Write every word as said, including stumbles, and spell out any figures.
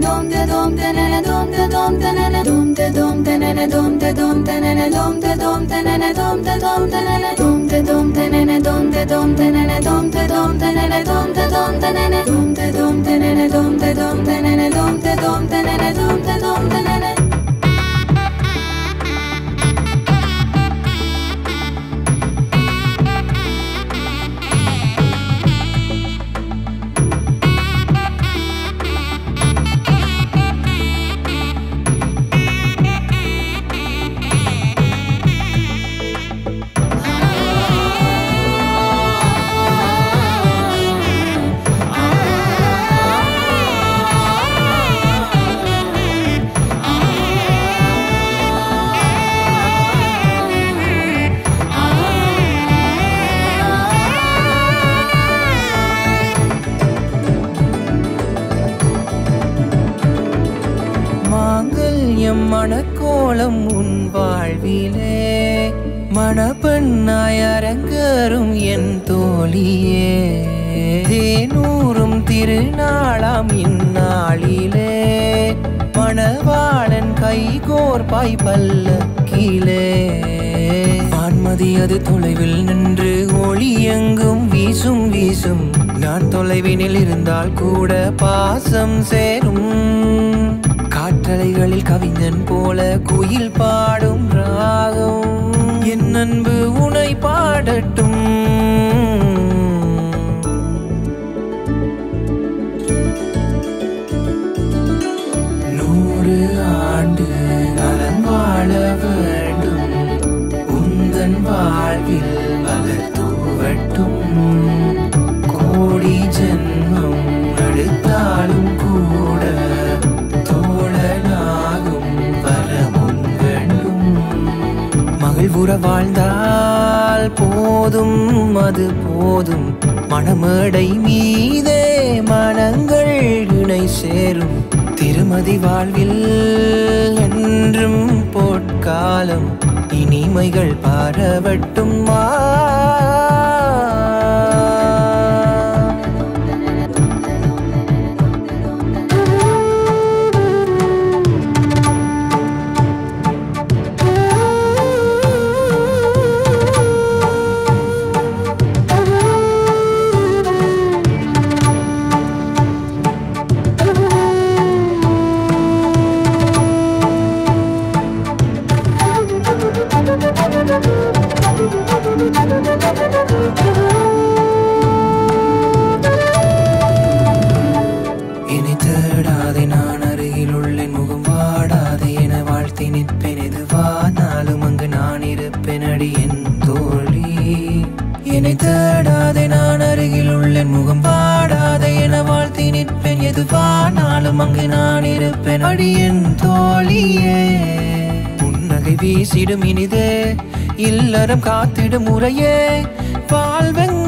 dom da dom da na na dom da dom da na na dom da dom da na na dom da dom da na na dom da dom da na na dom da dom da na na dom da dom da na na dom da dom da na na dom da dom da na na dom da dom da na na dom da dom da na na dom da dom da na na dom da dom da na na dom da dom da na na. மணக்கோலம் உன் வாழ்விலே மணப்பெண்ணாய் அரங்கேறும் என் தோழியே தேனூரும் திருநாளாம் இந்நாளிலே மணவாளன் கைகோர்பாய் பல்லக்கிலே வான்மதி அது தொலைவில் நின்று ஒளி எங்கும் வீசும் வீசும் நான் தொலைவினில் இருந்தால் கூட பாசம் சேரும் காற்றலைகளில் கவிஞன் போல குயில் பாடும் ராகம் என் அன்பு உனை பாடட்டும் நூறு ஆண்டு நலம் வாழ வேண்டும் உந்தன் வாழ்வில் மலர் தூவட்டும் கோடி ஜென்மம் எடுத்தாலும் கூட மகிழ்வுற வாழ்ந்தால் போதும் அது போதும் மணமேடை மீதே மனங்கள் இணை சேரும் திருமதி வாழ்வில் என்றும் பொற்காலம் இனிமைகள் பரவட்டும் மா என்னை தேடாதே நான் அருகில் உள்ளேன் முகம் வாடாதே என வாழ்த்தி நிற்பேன் எதுவானாலும் அங்கு நான் இருப்பேன் அடி என் தோழி என்னை தேடாதே நான் அருகில் உள்ளேன் முகம் வாடாதே என வாழ்த்தி நிற்பேன் எதுவானாலும் அங்கு நான் இருப்பேன் அடி என் தோழியே புன்னகை வீசிடும் இனிதே இல்லறம் காத்திடும் முறையே வாழ்வெங்க